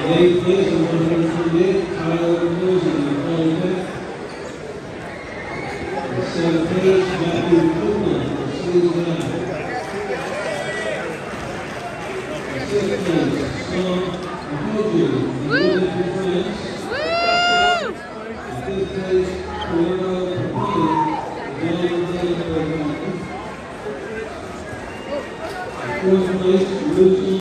eighth place in 128, Tyler Rosen in Polytech. In seventh place, Matthew Coleman in Cincinnati. In sixth place, Sam Mahoji in Wilmington, France. In fifth place, Cornell Papini in John Fourth place, Wilson